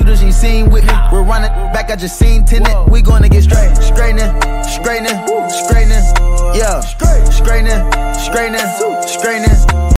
shooters ain't seen with me. We're running back, I just seen tenant. We gonna get straight, straightening, straightening, straightening. Yeah, straightening, straightening, straightening.